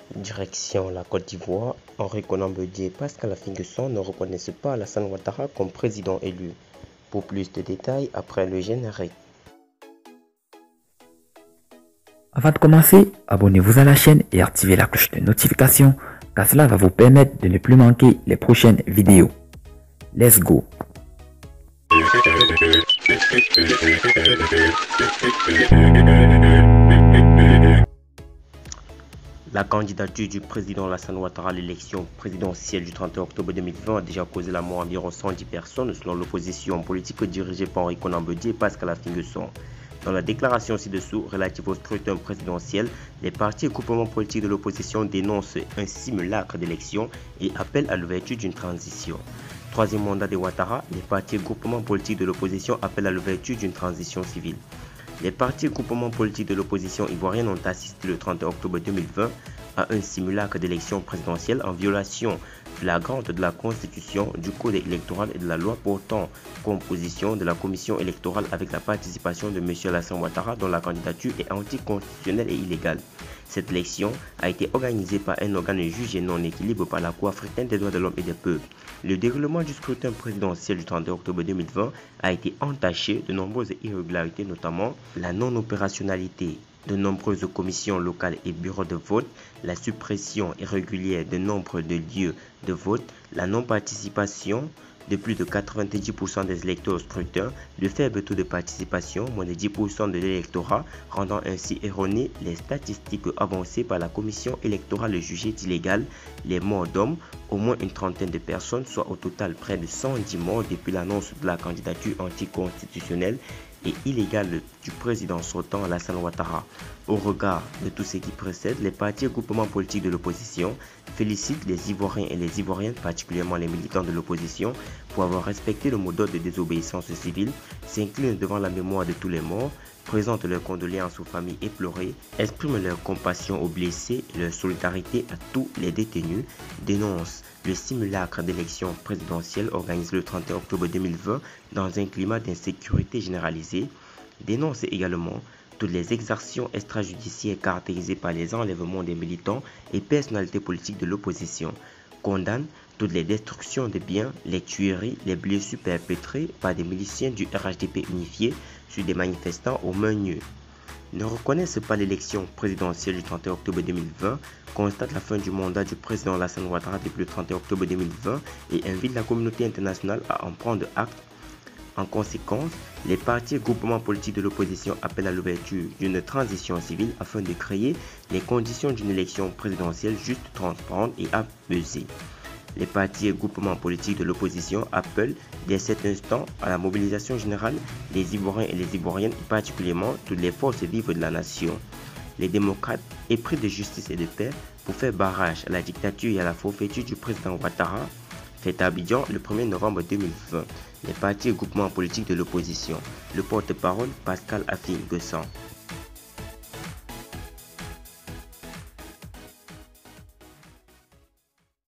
Direction la Côte d'Ivoire, Henri Konan Bédié et Pascal Affi-N'Guessan ne reconnaissent pas Alassane Ouattara comme président élu. Pour plus de détails, après le générique. Avant de commencer, abonnez-vous à la chaîne et activez la cloche de notification car cela va vous permettre de ne plus manquer les prochaines vidéos. Let's go! La candidature du président Alassane Ouattara à l'élection présidentielle du 31 octobre 2020 a déjà causé la mort d'environ 110 personnes selon l'opposition politique dirigée par Henri Konan Bédié et Pascal Affi-N'Guessan. Dans la déclaration ci-dessous relative au scrutin présidentiel, les partis et groupements politiques de l'opposition dénoncent un simulacre d'élection et appellent à l'ouverture d'une transition. Troisième mandat de Ouattara, les partis et groupements politiques de l'opposition appellent à l'ouverture d'une transition civile. Les partis et groupements politiques de l'opposition ivoirienne ont assisté le 31 octobre 2020 à un simulacre d'élection présidentielle en violation flagrante de la Constitution, du Code électoral et de la loi portant composition de la Commission électorale avec la participation de M. Alassane Ouattara dont la candidature est anticonstitutionnelle et illégale. Cette élection a été organisée par un organe jugé non équilibre par la Cour africaine des droits de l'homme et des peuples. Le déroulement du scrutin présidentiel du 31 octobre 2020 a été entaché de nombreuses irrégularités, notamment la non-opérationnalité de nombreuses commissions locales et bureaux de vote, la suppression irrégulière de nombre de lieux de vote, la non-participation de plus de 90% des électeurs au scrutin, le faible taux de participation, moins de 10% de l'électorat, rendant ainsi erronées les statistiques avancées par la commission électorale jugée illégale, les morts d'hommes, au moins une trentaine de personnes, soit au total près de 110 morts depuis l'annonce de la candidature anticonstitutionnelle et illégale du président sortant Alassane Ouattara. Au regard de tout ce qui précède, les partis et groupements politiques de l'opposition félicitent les Ivoiriens et les Ivoiriennes, particulièrement les militants de l'opposition, pour avoir respecté le mot d'ordre de désobéissance civile, s'inclinent devant la mémoire de tous les morts, présentent leurs condoléances aux familles éplorées, expriment leur compassion aux blessés et leur solidarité à tous les détenus, dénoncent le simulacre d'élection présidentielle organisé le 31 octobre 2020 dans un climat d'insécurité généralisée, dénoncent également toutes les exactions extrajudiciaires caractérisées par les enlèvements des militants et personnalités politiques de l'opposition, condamnent toutes les destructions de biens, les tueries, les blessures perpétrées par des miliciens du RHDP unifié sur des manifestants aux mains nues. Ne reconnaissent pas l'élection présidentielle du 31 octobre 2020, constatent la fin du mandat du président Alassane Ouattara depuis le 31 octobre 2020 et invitent la communauté internationale à en prendre acte. En conséquence, les partis et groupements politiques de l'opposition appellent à l'ouverture d'une transition civile afin de créer les conditions d'une élection présidentielle juste, transparente et apaisée. Les partis et groupements politiques de l'opposition appellent dès cet instant à la mobilisation générale des Ivoiriens et les Ivoiriennes, et particulièrement toutes les forces vives de la nation. Les démocrates, épris de justice et de paix, pour faire barrage à la dictature et à la forfaiture du président Ouattara, fait à Abidjan le 1er novembre 2020. Les partis et groupements politiques de l'opposition. Le porte-parole Pascal Affi-N'Guessan.